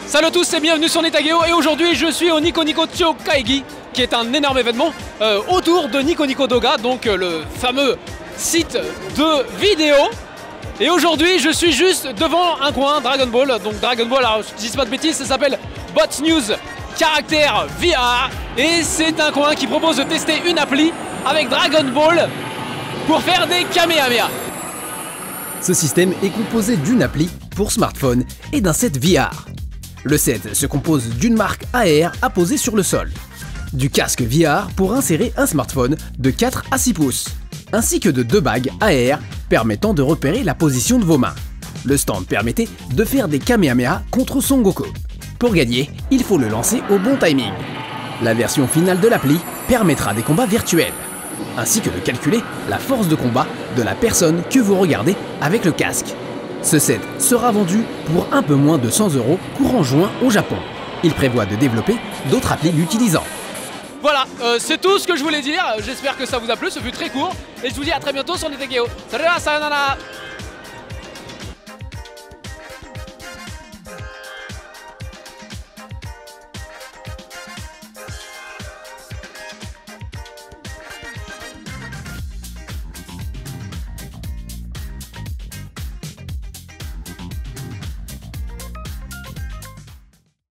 Salut à tous et bienvenue sur Netageo et aujourd'hui je suis au Nico Nico Tio Kaigi qui est un énorme événement autour de Nico Nico Doga, donc le fameux site de vidéo. Et aujourd'hui je suis juste devant un coin Dragon Ball, donc Dragon Ball, alors je dis pas de bêtises, ça s'appelle Bot News Caractère VR et c'est un coin qui propose de tester une appli avec Dragon Ball pour faire des Kamehameha. Ce système est composé d'une appli pour smartphone et d'un set VR. Le set se compose d'une marque AR à poser sur le sol, du casque VR pour insérer un smartphone de 4 à 6 pouces, ainsi que de 2 bagues AR permettant de repérer la position de vos mains. Le stand permettait de faire des Kamehameha contre Son Goku. Pour gagner, il faut le lancer au bon timing. La version finale de l'appli permettra des combats virtuels, ainsi que de calculer la force de combat de la personne que vous regardez avec le casque. Ce set sera vendu pour un peu moins de 100 € courant juin au Japon. Il prévoit de développer d'autres applis l'utilisant. Voilà, c'est tout ce que je voulais dire, j'espère que ça vous a plu, ce fut très court et je vous dis à très bientôt sur Netageo. Salut, sayonara.